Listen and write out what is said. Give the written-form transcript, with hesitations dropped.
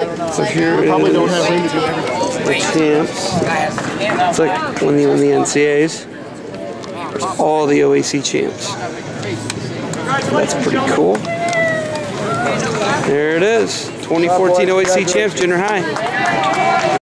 So here is the champs. It's like when they won the NCAAs. There's all the OAC champs. So that's pretty cool. There it is. 2014 OAC champs, junior high.